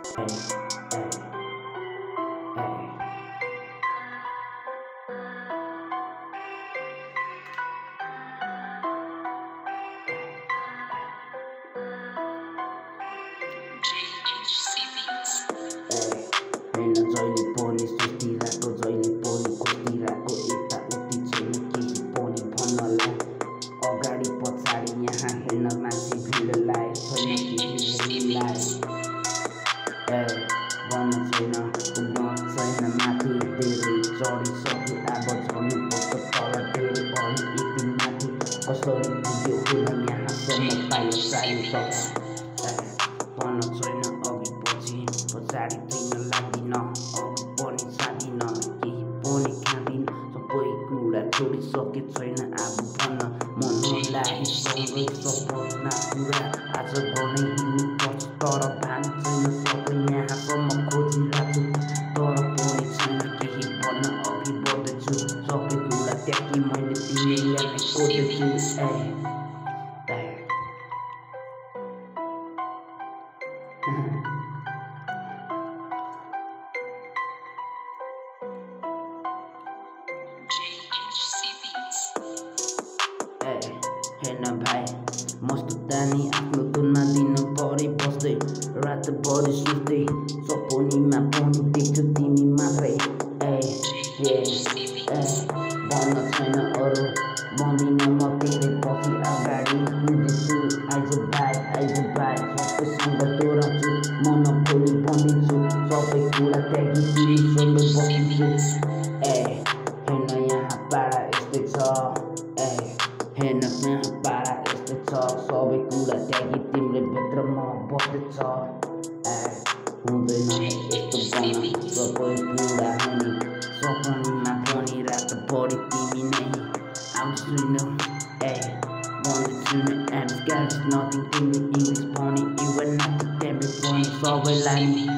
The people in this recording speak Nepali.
हैन जहिले पनि सुतिरहेको जहिले पनि खोजिरहेको यताउति छैन केही पनि भन्नलाई अगाडि पछाडि यहाँ हेर्न मान्छे भिडलाई छैन केही हेर्नलाई भन्न छैन पुग्न छैन माथि धेरै चढिसके अब झर्नुपर्छ तल धेरै अनि यति माथि कसरी पुग्यो होला यहाँसम्म पाइयो सायो भन्न छैन अघि पछि पछाडि दिन लाग्दिन अघि पनि सादिन केही पनि खाँदिन सबै कुरा छोडिसके छैन अब भन्न मनलाई सँगै सपना कुरा आज गर्नै हिँड्नुपर्छ तर भान छैन सबै यहाँसम्म खोजिरहेको तर पनि छैन केही भन्न अघि बढ्दैछु सबै कुरा त्यागी मैले तिमीलाई नै खोज्दैछु हेर्न भाइ मस्तो तानी आफ्नो तुलना दिन परि बस्दै रातभरि सुत्दै सपनीमा पनि देख्छु तिमी मात्रै भन्न छैन अरू भन्दिन म धेरै पछि अगाडि हिँड्दैछु आइज भाइ सबैसँग दोहोऱ्याउँछु मन खोली भनिदिन्छु सबै कुरा त्यागी तिमीसँग बसिन्छु हेर्न यहाँ पारा यस्तै छ हेर्न यहाँ पारा यस्तै छ सबै कुरा त्यागी तिम्रो भित्र म बस्दैछ हुँदैन यस्तो बन्न सबै कुरा हुने सपनीमा पनि रातभरि तिमी नै आउँछुन भन्दैछु न and scared nothing to me English पनि even not the temple पनि सबैलाई